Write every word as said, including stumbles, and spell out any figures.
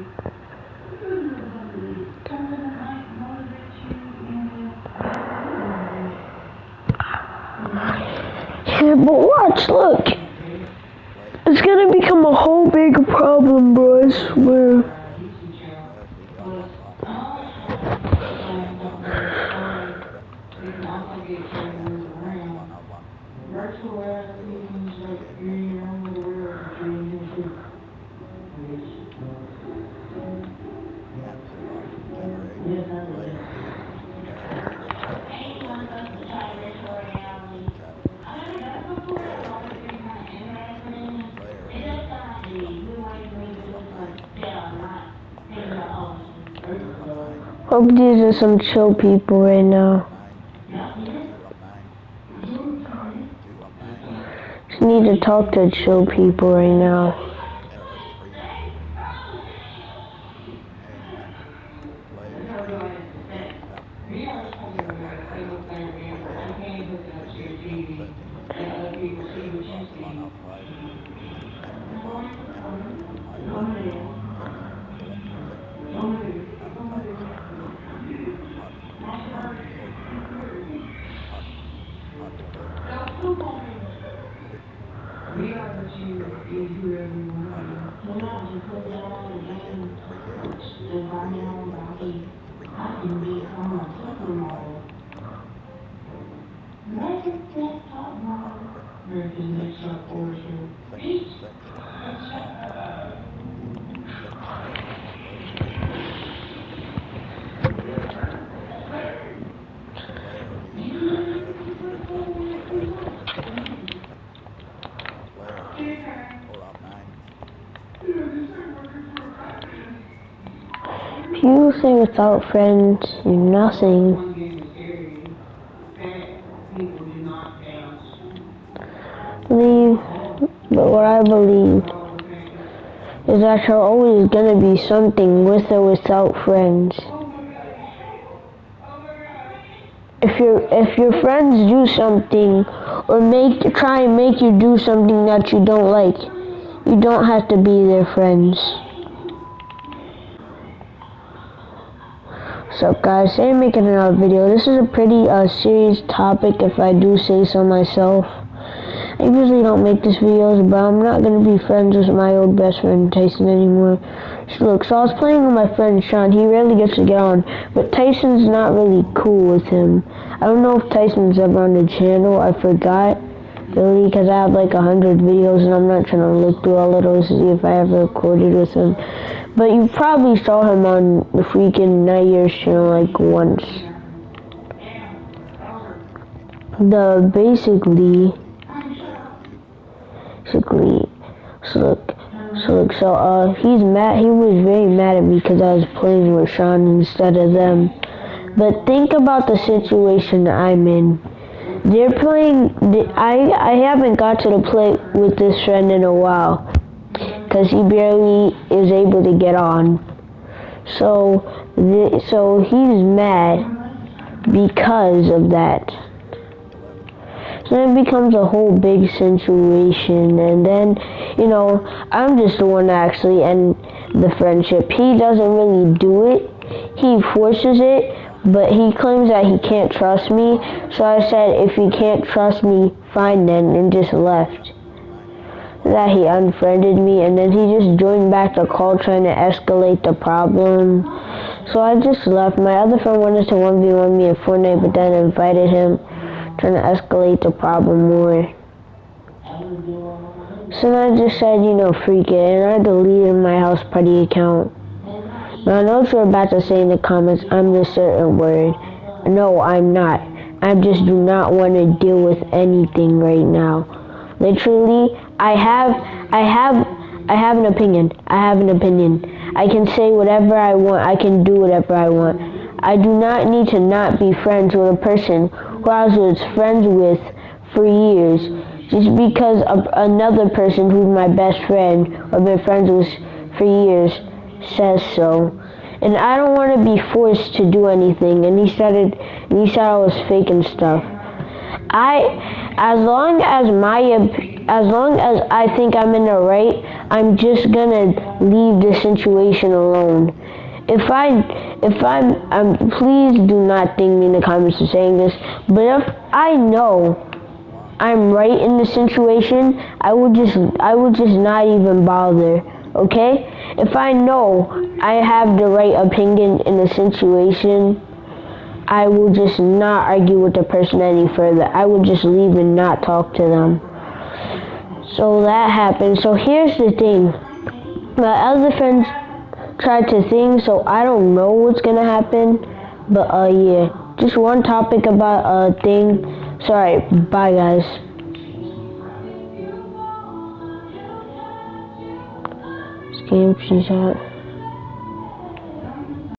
Yeah, but watch, look. It's gonna become a whole big problem, bro, I swear. Hope these are some chill people right now. Just need to talk to chill people right now. You say without friends, you're nothing. Believe, but what I believe is that you're always gonna be something with or without friends. If your if your friends do something or make try and make you do something that you don't like, you don't have to be their friends. What's up, guys? Today I'm making another video. This is a pretty uh, serious topic if I do say so myself. I usually don't make these videos, but I'm not going to be friends with my old best friend Tyson anymore. So look, so I was playing with my friend Sean. He rarely gets to get on, but Tyson's not really cool with him. I don't know if Tyson's ever on the channel. I forgot, really, because I have like a hundred videos and I'm not trying to look through all of those to see if I ever recorded with him. But you probably saw him on the freaking Night Years channel like once. The basically, basically, so look, so look, so uh, he's mad. He was very mad at me because I was playing with Sean instead of them. But think about the situation I'm in. They're playing. I I haven't got to play with this friend in a while, because he barely is able to get on. So, the, so he's mad because of that. So then it becomes a whole big situation, and then, you know, I'm just the one that actually end the friendship. He doesn't really do it. He forces it, but he claims that he can't trust me. So I said, if you can't trust me, fine then, and just left. That he unfriended me, and then he just joined back the call trying to escalate the problem. So I just left. My other friend wanted to one v one me in Fortnite, but then I invited him, trying to escalate the problem more. So then I just said, you know, freak it, and I deleted my house party account. Now I know what you're about to say in the comments, I'm this certain word. No, I'm not. I just do not want to deal with anything right now. Literally, I have, I have, I have an opinion. I have an opinion. I can say whatever I want. I can do whatever I want. I do not need to not be friends with a person who I was friends with for years, just because of another person who's my best friend or been friends with for years says so. And I don't want to be forced to do anything. And he started, and he said I was faking stuff. I, as long as my as long as I think I'm in the right, I'm just gonna leave the situation alone. If I, if I'm, um, please do not ding me in the comments for saying this, but if I know I'm right in the situation, I would just, I would just not even bother, okay? If I know I have the right opinion in the situation, I will just not argue with the person any further. I will just leave and not talk to them. So that happened. So here's the thing. My other friends tried to think, so I don't know what's gonna happen. But uh yeah, just one topic about a uh, thing. Sorry, bye guys. This game, she's out.